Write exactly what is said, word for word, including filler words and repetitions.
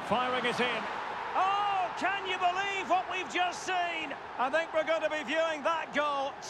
Firing it in. Oh, can you believe what we've just seen? I think we're going to be viewing that goal